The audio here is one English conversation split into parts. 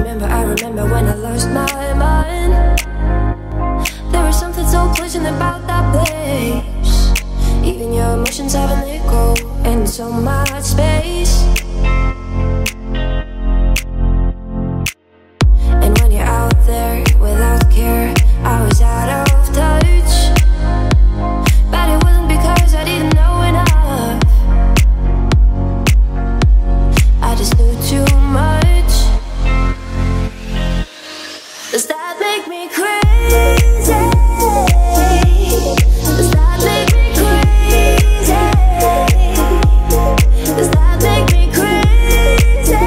remember when I lost my mind. There was something so pleasant about that place. Even your emotions have an echo in so much space. And when you're out there without care, I was out of touch. But it wasn't because I didn't know enough. I just knew too much. Does that make me crazy? Does that make me crazy? Does that make me crazy?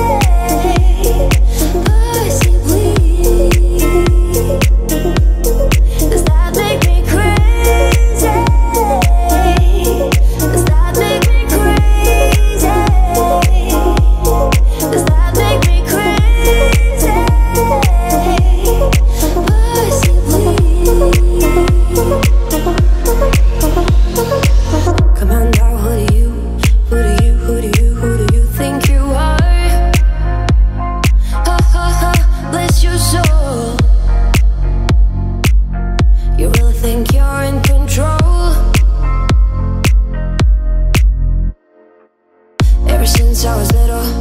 Pussy, please. Does that make me crazy? Does that make me crazy? Does that make me crazy? Pussy, please. Come on now, who do you think you are? Ha ha ha, bless your soul. You really think you're in control? Ever since I was little,